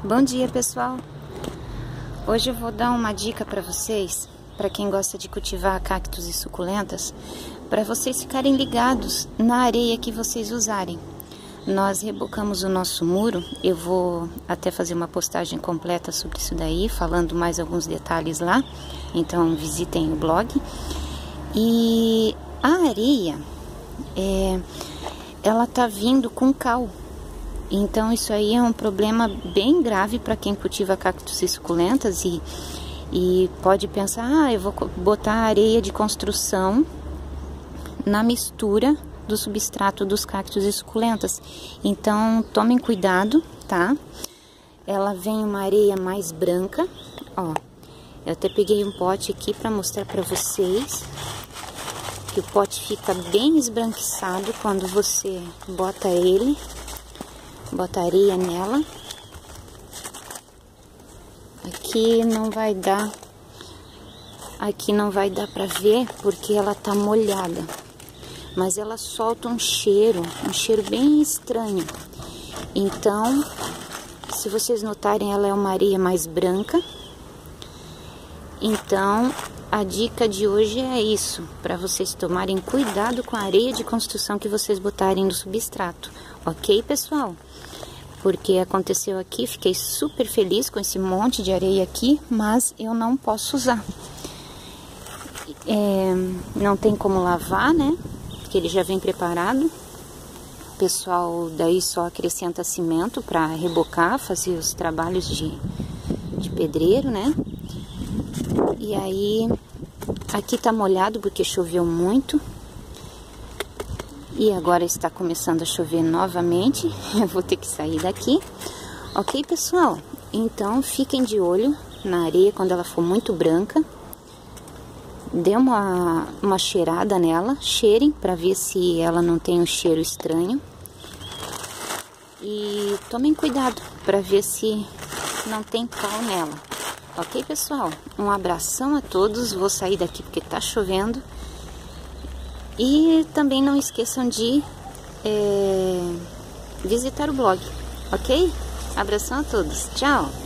Bom dia, pessoal! Hoje eu vou dar uma dica para vocês, para quem gosta de cultivar cactos e suculentas, para vocês ficarem ligados na areia que vocês usarem. Nós rebocamos o nosso muro, eu vou até fazer uma postagem completa sobre isso daí, falando mais alguns detalhes lá, então visitem o blog. E a areia, ela tá vindo com cal. Então isso aí é um problema bem grave para quem cultiva cactos e suculentas e pode pensar, eu vou botar areia de construção na mistura do substrato dos cactos e suculentas. Então tomem cuidado, tá? Ela vem uma areia mais branca, ó. Eu até peguei um pote aqui para mostrar para vocês que o pote fica bem esbranquiçado quando você bota ele. Bota areia nela. Aqui não vai dar para ver porque ela tá molhada, mas ela solta um cheiro bem estranho. Então, se vocês notarem, ela é uma areia mais branca. Então, a dica de hoje é isso, para vocês tomarem cuidado com a areia de construção que vocês botarem no substrato, ok, pessoal? Porque aconteceu aqui, fiquei super feliz com esse monte de areia aqui, mas eu não posso usar. Não tem como lavar, né? Porque ele já vem preparado. O pessoal daí só acrescenta cimento para rebocar, fazer os trabalhos de pedreiro, né? E aí, aqui tá molhado porque choveu muito. E agora está começando a chover novamente. Eu vou ter que sair daqui. Ok, pessoal? Então, fiquem de olho na areia quando ela for muito branca. Dê uma cheirada nela. Cheirem para ver se ela não tem um cheiro estranho. E tomem cuidado para ver se não tem cal nela. Ok, pessoal? Um abração a todos. Vou sair daqui porque tá chovendo. E também não esqueçam de visitar o blog, ok? Abração a todos, tchau!